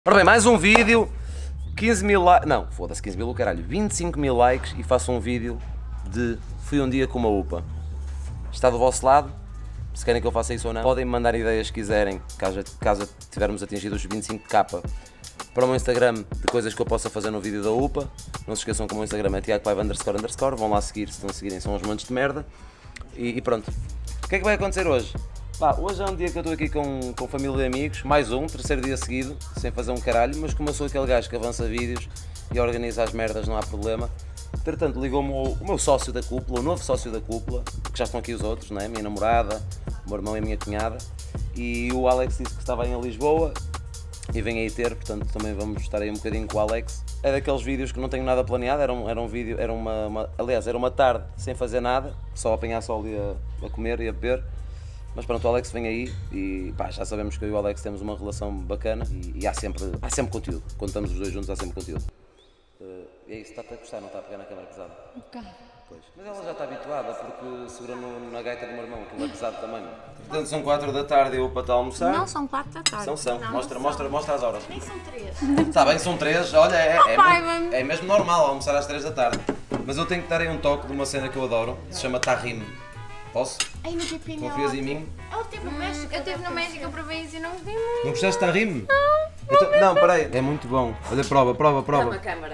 Ora bem, mais um vídeo, 15 mil likes, não, foda-se, 15 mil, caralho, 25 mil likes e faço um vídeo de fui um dia com uma UPA. Está do vosso lado, se querem que eu faça isso ou não, podem me mandar ideias se quiserem, caso tivermos atingido os 25k, para o meu Instagram de coisas que eu possa fazer no vídeo da UPA. Não se esqueçam que o meu Instagram é tiagopaiva__, vão lá seguir, se não seguirem são uns montes de merda. E pronto, o que é que vai acontecer hoje? Pá, hoje é um dia que eu estou aqui com família e amigos, mais um, terceiro dia seguido, sem fazer um caralho, mas como eu sou aquele gajo que avança vídeos e organiza as merdas, não há problema. Entretanto, ligou-me o meu sócio da cúpula, o novo sócio da cúpula, que já estão aqui os outros, né? Minha namorada, o meu irmão e a minha cunhada, e o Alex disse que estava em Lisboa e vem aí ter, portanto também vamos estar aí um bocadinho com o Alex. É daqueles vídeos que não tenho nada planeado, era um vídeo, era uma tarde sem fazer nada, só a apanhar sol e a comer e a beber. Mas pronto, o Alex vem aí e pá, já sabemos que eu e o Alex temos uma relação bacana e há sempre conteúdo. Quando estamos os dois juntos há sempre conteúdo. E é isso, está-te a gostar, não está a pegar na câmara pesada? Um bocado. Pois. Mas ela já está habituada porque segura na gaita do meu irmão, aquilo é pesado também. Portanto, são 4 da tarde e eu para estar a almoçar. Não, são 4 da tarde. São. Não, Mostra as horas. Nem são 3. Está bem, são 3, olha, é mesmo normal almoçar às 3 da tarde. Mas eu tenho que dar aí um toque de uma cena que eu adoro, que se chama tahrim. Posso? Ai, no pepino. Confias em mim? Ela esteve no México. Eu estive no México, eu provei isso e não gostei muito. Não gostaste de tahrim? Não, peraí. É muito bom. Olha, prova. Dá-me a câmara.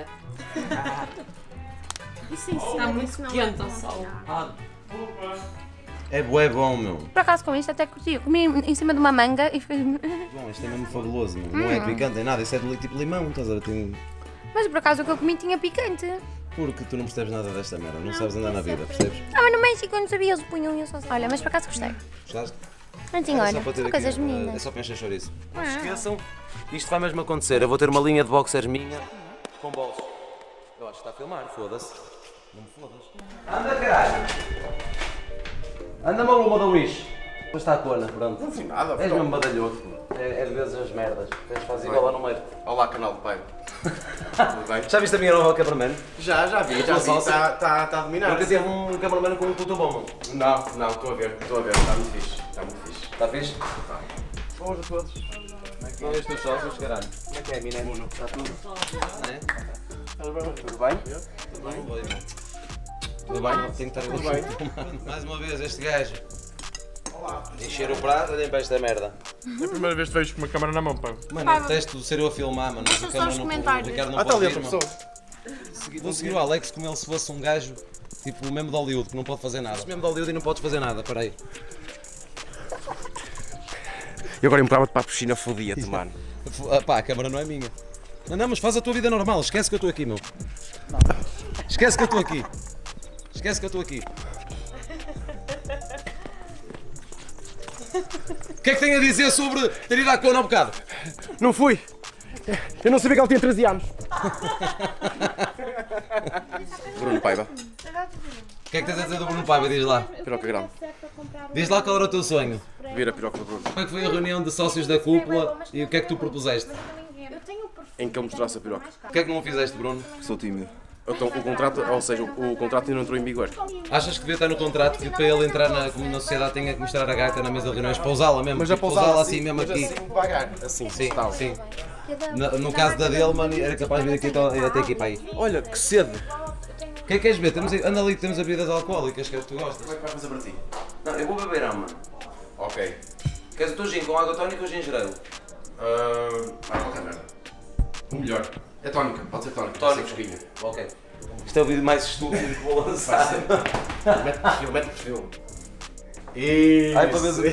Isso Está muito quente ao sol. É bué bom, meu. Por acaso com isto até curti. Eu comi em cima de uma manga e fez... Bom, isto é mesmo fabuloso, meu. Não é picante, nem nada. Isso é de tipo limão, estás a ver? Mas por acaso o que eu comi tinha picante. Porque tu não percebes nada desta merda, não sabes andar na vida, percebes? Mas no México eu não sabia, eles punham e eu só... Olha, mas por acaso gostei. Gostaste? Prontinho, olha, só para ter são aqui, coisas meninas. É só para encher chouriço. Não se esqueçam, isto vai mesmo acontecer. Eu vou ter uma linha de boxers minha com bolsos. Eu acho que está a filmar, foda-se. Não me fodas. Anda, caralho! Anda, maluma da Wish. Depois está a cona, pronto. Não vi nada, És mesmo badalhoco. É de vezes as merdas. Tens de fazer igual lá no meio. Olá, canal do pai. Tudo bem? Já viste a minha nova cameraman? Já vi, está a dominar. Nunca tive um cameraman com um puto bom. Não, estou a ver, está muito fixe, Está fixe? Boas a todos. São estes teus sócios, caralho. Como é que é, mina? Está tudo? Tudo bem? Tudo bem? Tudo bem? Tenho que estar Tudo bem? Mais uma vez, este gajo. Olá. Encher o prato, olhem para esta merda. É a primeira vez que vejo com uma câmera na mão, pá. Mano, eu detesto ser eu a filmar, mano. Deixa só os comentários. O Ricardo não Está pode ali vir, outra mano. pessoa. Vou seguir o Alex como ele se fosse um gajo, tipo, mesmo de Hollywood, que não pode fazer nada. Mesmo de Hollywood e não podes fazer nada, peraí. E agora empurrava-te para a piscina, fodia-te, mano. Pá, a câmera não é minha. Não, mas faz a tua vida normal, esquece que eu estou aqui, meu. Esquece que eu estou aqui. Esquece que eu estou aqui. O que é que tem a dizer sobre ter ido à cona há bocado? Não fui. Eu não sabia que ela tinha 13 anos. Bruno Paiva. O que é que tens a dizer do Bruno Paiva? Diz lá. Piroca grande. Diz lá qual era o teu sonho. Vira a piroca do Bruno. Como é que foi a reunião de sócios da cúpula e o que é que tu propuseste? Em que ele mostrasse a piroca. O que é que não fizeste, Bruno? Sou tímido. Então, o contrato ainda não entrou em vigor. Achas que devia estar no contrato que para ele entrar na sociedade tenha que mostrar a gaita na mesa de reuniões, pousá-la mesmo? Mas a tipo, pousá-la assim mesmo aqui. Assim devagar. Assim, Sim, tal. sim. No caso da dele, mano, era capaz de vir aqui até aqui para aí. Olha, que cedo. O que é que queres ver? Anda ali que temos bebidas alcoólicas, que é o que tu gostas. Como é que vai fazer para ti? Não, eu vou beber, mano. Ok. Queres o teu gin com água tónica ou gingereiro? Qualquer merda. O melhor. É tónica, pode ser tónica. Tónica. Sem fresquinha. Ok. Isto é o vídeo mais estúpido que vou lançar. Mete perfil. Ai, para ver o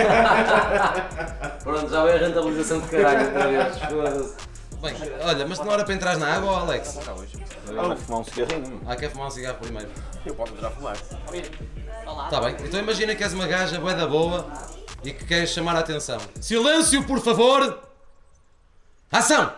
Pronto, já vai a rentabilização de caralho outra vez. Foda-se. Bem, olha, mas não era para entrar na água, Alex? Vou fumar um cigarrinho. Quer fumar um cigarro primeiro? Eu posso já fumar. Tá bem, então imagina que és uma gaja bué da boa e que queres chamar a atenção. Silêncio, por favor! Ação!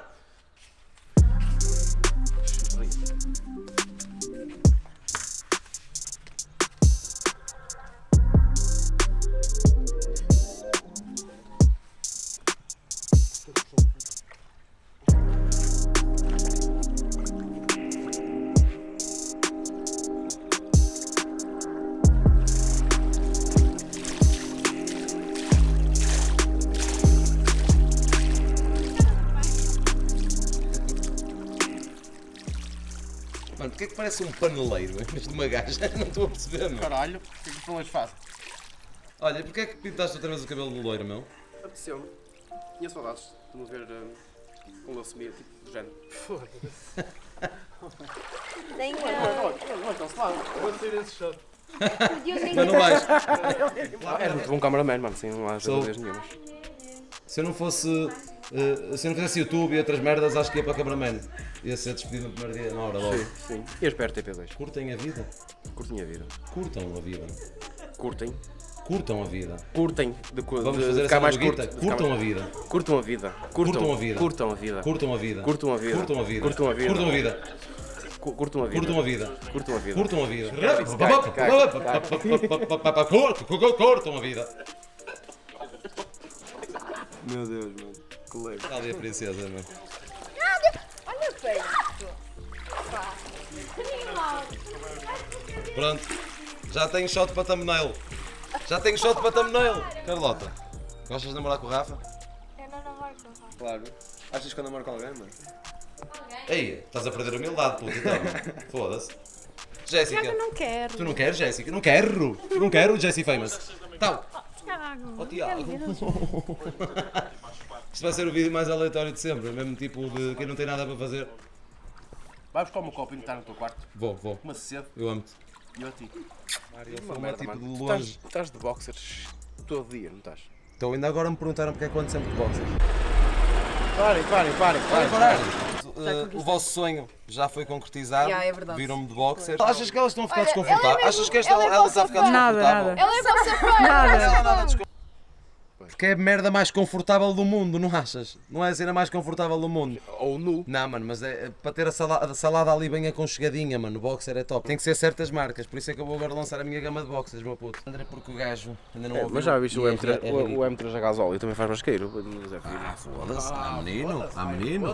Mano, porquê é que parece um paneleiro em vez de uma gaja? Não estou a perceber, meu. Caralho, o que é que problemas faz? Olha, e porquê é que pintaste outra vez o cabelo de loiro, meu? Apeteceu-me. Tinha saudades de nos ver com leucemia, tipo, do género. Foda-se. Nem Não, cancelado. Vou sair esse shot. Mas não vais. É muito bom cameraman, mano, sem não há dúvidas nenhumas. Se eu não fosse. Se eu não fizesse YouTube e outras merdas, acho que ia para cameraman. Ia ser despedido no primeiro dia, na hora logo. Sim. E eu espero TP2. Curtem a vida. Curtem a vida. Curtam a vida. Curtem. Curtam a vida. Curtem. Vamos fazer essa mais curta. Curtam a vida. Curtam a vida. Curtam a vida. Curtam a vida. Curtam a vida. Curtam a vida. Curtam a vida. Curtam a vida. Curtam a vida. Curtam a vida. Curtam a vida. Curtam a vida. Curtam a vida. Cai. Curtam a vida. Meu Deus, mano. Que leve. Está ali a princesa, meu. Olha bem. Pronto. Já tenho shot para thumbnail. Já tenho shot para thumbnail. Carlota, gostas de namorar com o Rafa? Eu não namoro com o Rafa. Claro. Achas que eu namoro com alguém, mano? Ei, estás a perder a humildade, puto, então. Foda-se. Jéssica. Eu não quero. Tu não queres, Jéssica? Não quero. Não quero, Jessie Famous. Então. Tiago. Oh, Tiago. Isto vai ser o vídeo mais aleatório de sempre. Mesmo tipo de quem não tem nada para fazer. Vai buscar uma copa e está no teu quarto. Vou. Uma cedo. Eu amo-te. E eu a ti. Filmar tipo de longe. Estás de boxers todo dia, não estás? Então ainda agora me perguntaram porque é que eu ando sempre de boxers. Parem. Vai parar. O vosso sonho já foi concretizado. Já, é verdade. Viram-me de boxers. Achas que elas estão a ficar desconfortáveis? Achas que ela está a ficar Nada, desconfortável? nada. Ela é vossa Nada. Porque é a merda mais confortável do mundo, não achas? Não é a cena mais confortável do mundo. Ou nu. Não, mano, mas é para ter a salada ali bem aconchegadinha, mano. O boxer é top. Tem que ser certas marcas, por isso é que eu vou agora lançar a minha gama de boxers, meu puto. André, porque o gajo ainda não ouviu. Mas já viste o e é M3, ridículo. o M3 a gasóleo também faz masqueiro. Ah, foda-se. Ah, menino. Ah, menino.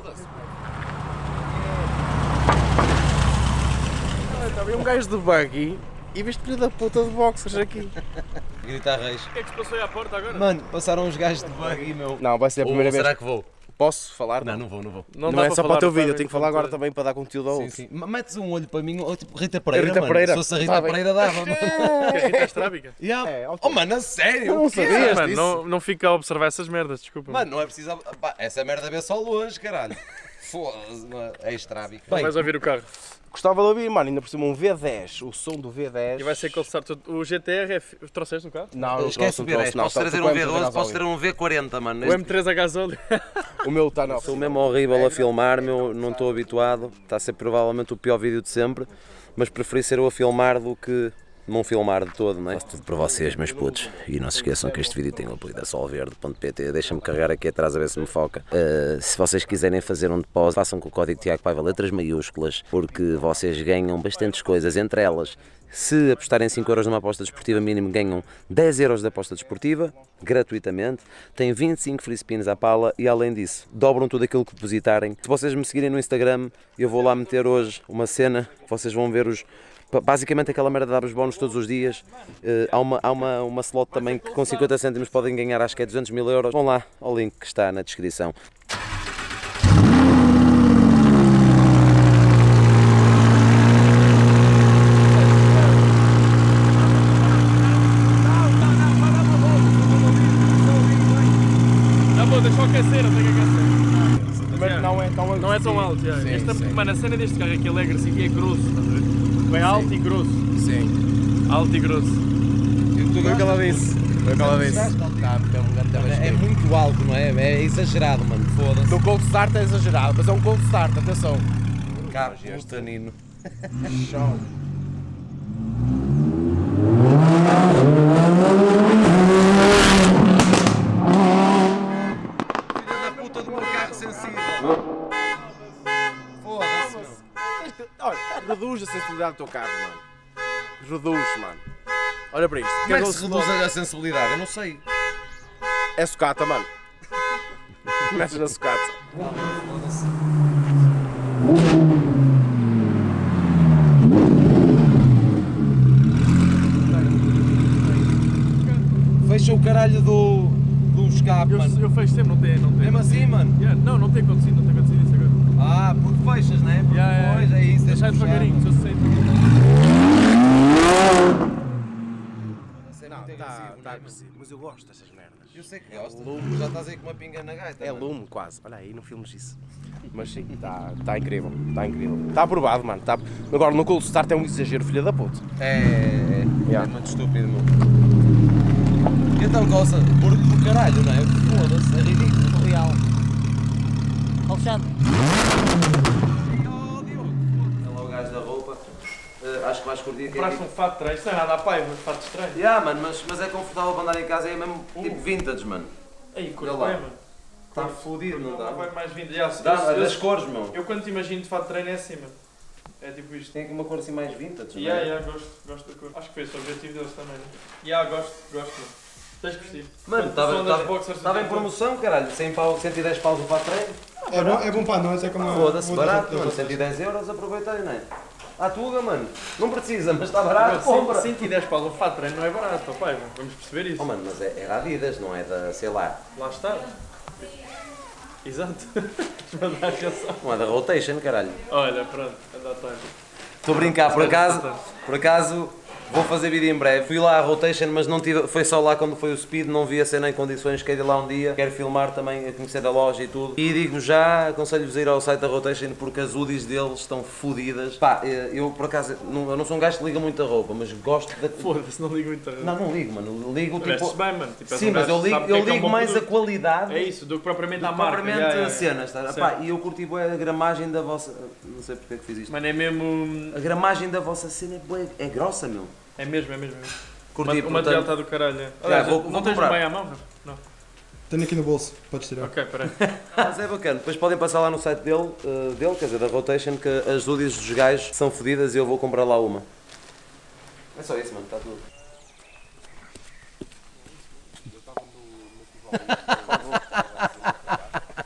Estava um gajo de buggy e viste filho da puta de boxers aqui. Gritar reis. O que é que se passou aí à porta agora? Mano, passaram uns gajos de buggy, meu. Não, vai ser a primeira Ou vez. será que vou? Posso falar? Não vou. Não dá é só para o teu vídeo, eu saber tenho que falar agora quanto- também para dar conteúdo ao Sim, outro. sim. Metes um olho para mim, ou tipo Rita Pereira, Rita mano. Pereira. Se fosse a Rita Tá bem. Pereira, dava, mano. Que é Rita Estrábica? Yeah. É, Oh, mano, a sério? Não O quê? sabias Mano, disso? não fica a observar essas merdas, desculpa. Mano, não é preciso. Pá, essa merda vê só longe, caralho. Foda-se, mano. É estrábico. Não vais ouvir o carro. Gostava de ouvir, mano, ainda por cima um V10, o som do V10. E vai ser cold start. O GTR é... Trouxeste no carro? Não, não Esquece o V10, não, posso está trazer com um o M3 a V12, posso gasóleo. ter um V40, mano. O M3 a gasóleo. O meu está não. Sou mesmo horrível a filmar, meu, não estou habituado. Está a ser provavelmente o pior vídeo de sempre, mas preferi ser eu a filmar do que não filmar de todo, não é? Faço tudo para vocês, meus putos. E não se esqueçam que este vídeo tem o apoio da solverde.pt. Deixa-me carregar aqui atrás a ver se me foca. Se vocês quiserem fazer um depósito, façam com o código Tiago Paiva, letras maiúsculas, porque vocês ganham bastantes coisas, entre elas, se apostarem 5 euros numa aposta desportiva mínimo, ganham 10 euros de aposta desportiva, gratuitamente. Tem 25 free spins à pala e, além disso, dobram tudo aquilo que depositarem. Se vocês me seguirem no Instagram, eu vou lá meter hoje uma cena, que vocês vão ver os... Basicamente aquela merda de dar os bónus todos os dias. Há uma slot também que com 50 cêntimos podem ganhar, acho que é 200 mil euros. Vão lá ao link que está na descrição. Não, pô, deixa eu aquecer, eu tenho que aquecer. Mas não é tão alto. Não é tão alto, já. Sim, Esta, sim. mano, a cena deste carro aqui, Alegre, assim, é grosso, estás a ver? Bem alto e grosso. Sim. Alto e grosso. Foi o que ela disse. Foi o que ela disse. É muito alto, não é? É exagerado, mano. Foda-se. No cold start é exagerado, mas é um cold start, atenção. Carro, tanino. Show. Filha da puta do meu carro sensível. Foda-se, meu. Olha, reduz a sensibilidade do teu carro, mano. Reduz, mano. Olha para isto. Como é que se reduz a sensibilidade? Eu não sei. É sucata, mano. Metes na sucata. Fecha o caralho do escape, mano. Eu fecho sempre, não tem. Mesmo assim, mano. Yeah, não tem acontecido isso agora. Ah, porque fechas, não é? Porque depois é isso. Deixa devagarinho, se eu sei. Está agressivo, mas eu gosto destas merdas. Eu sei que gosta. Já estás aí com uma pinga na gaita. É lume, quase. Olha aí, não filmes isso. Mas sim, está incrível. Está incrível. Está aprovado, mano. Agora no Cold Start é um exagero, filha da puta. É Yeah. muito estúpido, meu. Então, Coça, por caralho, não é? Foda-se, é ridículo. Real. Alexandre. É lá o gajo da roupa. Acho que vais curtir. Compraste um fato de treino, isso não é nada a pai, mas fato estranho. Yeah, mano, mas é confortável para andar em casa, é mesmo tipo vintage, mano. Aí, cor Olha lá. bem, mano. Está fodido, não dá? Vai mais vindo. Já, Dá, das cores, meu. eu quando te imagino de fato de treino é assim, mano. É tipo isto. Tem aqui uma cor assim mais vintage, não Yeah, é? yeah, gosto da cor. Acho que foi esse o objetivo deles também, né? Yeah, gosto, mano. Tens que vestir. Mano, estava em promoção, caralho. 100 pau, 110 paus o fato de treino. É bom para nós, é como Foda-se, barato, mano. 110 euros, aproveitei, não é? À tuga, mano. Não precisa, mas está barato, compra. 110 paus o fato de treino não é barato, ó pai, mano. Vamos perceber isso. Oh, mano, mas é da Adidas, não é da, sei lá, Lá está. Exato. Estás-me a dar razão. não é da Rotation, caralho. Olha, pronto, anda a tarde. Estou a brincar, por acaso vou fazer vídeo em breve. Fui lá à Rotation, mas não tive, foi só lá quando foi o Speed, não vi a cena em condições, quero ir lá um dia, quero filmar também, a conhecer a loja e tudo. E digo já, aconselho-vos a ir ao site da Rotation porque as hoodies deles estão fodidas. Pá, eu por acaso, eu não sou um gajo que liga muito a roupa, mas gosto da... Foda-se, não ligo muito a Não ligo, mano, ligo Vestes tipo... bem, mano. Tipo, és Sim, um mas gajo eu que ligo, sabe o que é que é um ligo bom mais a produto. qualidade É isso, do que propriamente do à que marca. propriamente cenas, tá? Sim. Pá, e eu curti bué a gramagem da vossa... Não sei porque é que fiz isto. Mano, é mesmo. A gramagem da vossa cena é, bué, é grossa, meu. É mesmo. Curti, O material está do caralho. É. Aliás, vou não tens comprar. bem à mão? Não. Tenho aqui no bolso, podes tirar. Ok, peraí. Mas é bacana. Depois podem passar lá no site dele, quer dizer, da Rotation, que as hoodies dos gajos são fodidas e eu vou comprar lá uma. É só isso, mano, está tudo.